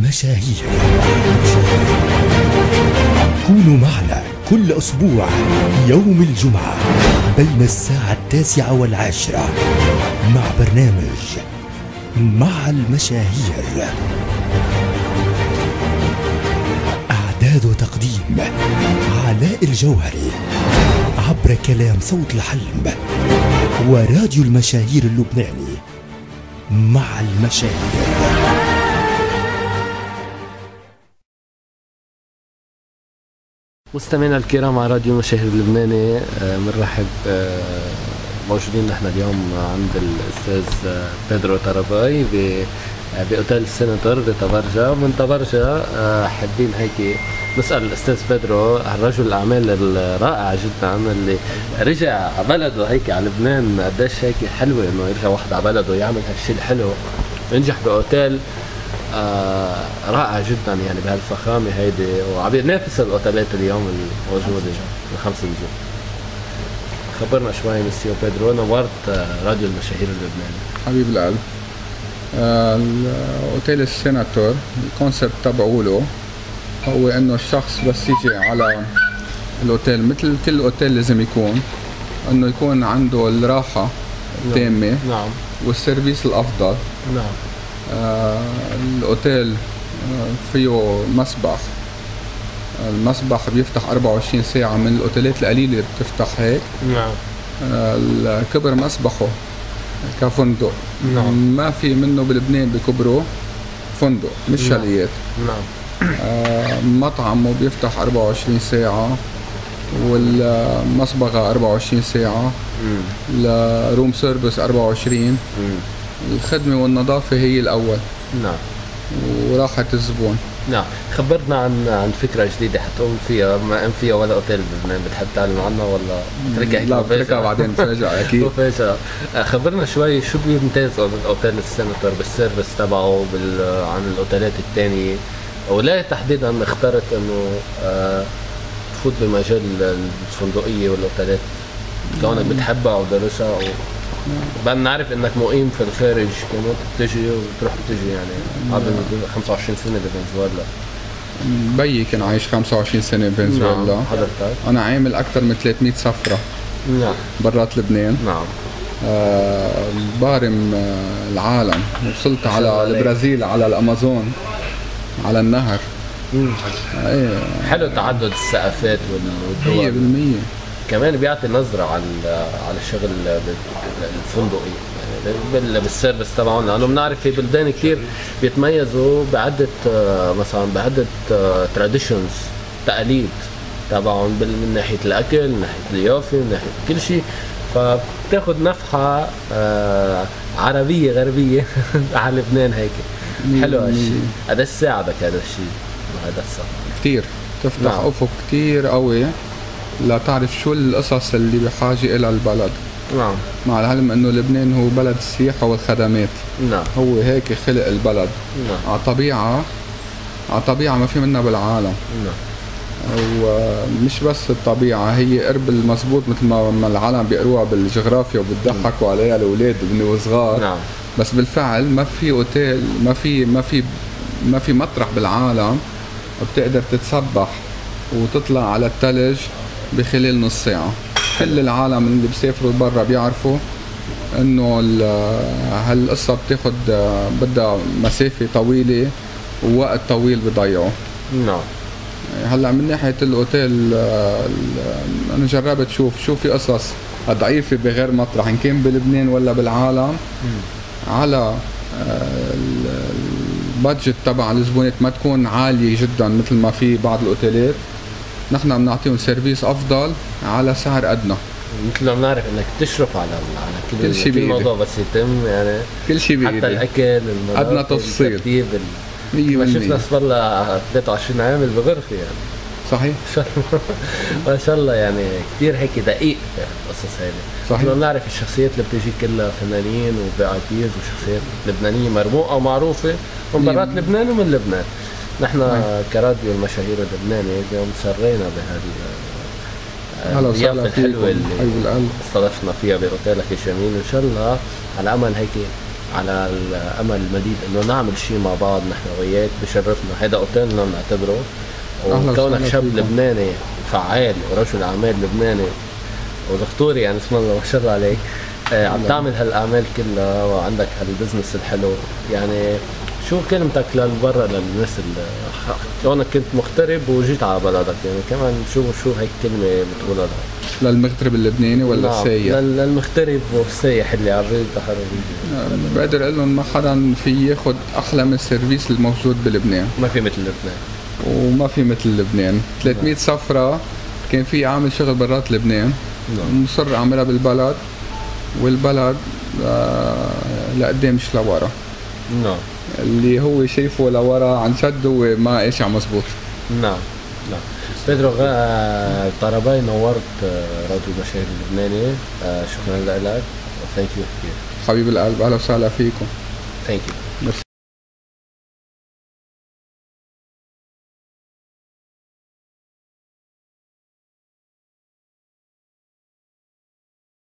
المشاهير. كونوا معنا كل أسبوع يوم الجمعة بين الساعة 9 و10 مع برنامج مع المشاهير. إعداد وتقديم علاء الجوهري عبر كلام صوت الحلم وراديو المشاهير اللبناني. مع المشاهير. مستمعينا الكرام على راديو المشاهير اللبناني، بنرحب موجودين نحن اليوم عند الاستاذ بيدرو طراباي باوتيل السيناتور بطبرجة. ومن طبرجة حابين هيك نسأل الاستاذ بيدرو، رجل الاعمال الرائع جدا اللي رجع على بلده هيك على لبنان. قديش هيك حلوه انه يرجع واحد على بلده يعمل هالشيء الحلو، ينجح باوتيل رائع جدا يعني بهالفخامه هيدي، وعم ينافس الاوتيلات اليوم الموجوده الخمس نجوم. خبرنا شوي مسيو بيدرو، نورت راديو المشاهير اللبناني. حبيب القلب. الاوتيل السيناتور الكونسبت تبعوله هو انه الشخص بس يجي على الاوتيل مثل كل اوتيل لازم يكون انه يكون عنده الراحه التامه. نعم. والسيرفيس الافضل. نعم. الاوتيل فيه مسبح. المسبح بيفتح 24 ساعة من الاوتيلات القليلة اللي بتفتح هيك. نعم. كبر مسبحه كفندق. نعم. ما في منه بلبنان بكبره فندق مش شاليات. نعم. مطعمه بيفتح 24 ساعة والمصبغة 24 ساعة. الروم سيرفيس 24. الخدمة والنظافة هي الأول. نعم. وراحة الزبون. نعم. خبرنا عن فكرة جديدة حتقوم فيها، ما فيها ولا اوتيل بلبنان، بتحب تعلن عنها ولا تركها هيك؟ لا بتركها بعدين مفاجأة أكيد. مفاجأة. خبرنا شوي شو بيمتاز الاوتيل السيناتور بالسيرفيس تبعه عن الاوتيلات الثانية، ولا تحديدا اخترت انه تفوت بمجال الفندقية والاوتيلات كونك بتحبها ودرسها بقى نعرف انك مقيم في الخارج كمان، بتجي وتروح بتجي يعني قبل 25 سنة بفنزويلا. بيي كان عايش 25 سنة بفنزويلا. نعم. حضرتك؟ أنا عامل أكثر من 300 سفرة. نعم. برات لبنان. نعم. بارم العالم. وصلت على البرازيل، على الأمازون، على النهر. ايه حلو تعدد الثقافات والدول. 100% كمان بيعطي نظرة على الشغل الفندقي يعني بالسيرفيس تبعهم، لانه بنعرف في بلدان كثير بيتميزوا بعدة مثلا بعدة تراديشنز، تقاليد تبعهم من ناحية الاكل، من ناحية الضيافة، من ناحية كل شيء، فبتاخذ نفحة عربية غربية على لبنان هيك. حلو هالشيء. قديش ساعدك هذا الشيء وهذا السفر؟ كثير تفتح. نعم. افق كثير قوي لا تعرف شو القصص اللي بحاجة إلى البلد. نعم. مع العلم انه لبنان هو بلد السياحة والخدمات. نعم. هو هيك خلق البلد. نعم. على طبيعة ما في منها بالعالم. نعم. ومش بس الطبيعة، هي قرب المزبوط مثل ما العالم بيقروها بالجغرافيا وبتضحكوا عليها الاولاد وصغار. نعم. بس بالفعل ما في اوتيل، ما في مطرح بالعالم بتقدر تتسبح وتطلع على الثلج بخلال نص ساعة. كل العالم اللي بيسافروا برا بيعرفوا انه هالقصة بتاخد بدها مسافة طويلة ووقت طويل بضيعه. نعم. هلا من ناحية الاوتيل انا جربت شو في قصص ضعيفة بغير مطرح ان كان بلبنان ولا بالعالم. على البادجت تبع الزبونات ما تكون عالية جدا مثل ما في بعض الاوتيلات، نحن بنعطيهم سيرفيس افضل على سعر ادنى. مثل ما بنعرف انك تشرف على كل شيء بإيدك. الموضوع بس يتم يعني كل شيء بإيدك، حتى الاكل، ادنى تفصيل. ما شفنا صار لها 23 عامل بغرفه يعني. صحيح. ما شاء الله يعني كثير هيك دقيق القصص هذه. صحيح. بنعرف الشخصيات اللي بتجي كلها فنانين وبي اي بيز وشخصيات لبنانيه مرموقه ومعروفه من برات لبنان ومن لبنان. نحن كراديو المشاهير اللبناني اليوم سرينا بهذه الضيافه الحلوه اللي استضفنا فيها باوتيلك الجميل. ان شاء الله على امل هيك على الامل المديد انه نعمل شيء مع بعض نحن وياك. بشرفنا، هذا اوتيلنا بنعتبره، وكونك شاب لبناني فعال ورجل اعمال لبناني ودكتور يعني اسم الله ما شاء الله عليك، عم تعمل هالاعمال كلها وعندك هالبزنس الحلو. يعني شو كلمتك للبرا للناس اللي كونك كنت مغترب وجيت على بلدك؟ يعني كمان شو هيك كلمه بتقولها للمغترب اللبناني ولا نعم السايح؟ للمغترب والسايح اللي على الريق بحر بقدر اقول لهم ما حدا في ياخذ احلى من السيرفيس الموجود بلبنان. ما في مثل لبنان، وما في مثل لبنان. 300 سفره كان في عامل شغل برات لبنان، مصر اعملها بالبلد، والبلد لقدام مش لورا. نعم اللي هو شايفه لورا عن جد هو ما قاشع مزبوط. نعم. بيدرو طراباي نورت راديو المشاهير اللبناني. شكرا لك، ثانك يو كثير حبيب القلب، اهلا وسهلا فيكم. ثانك يو.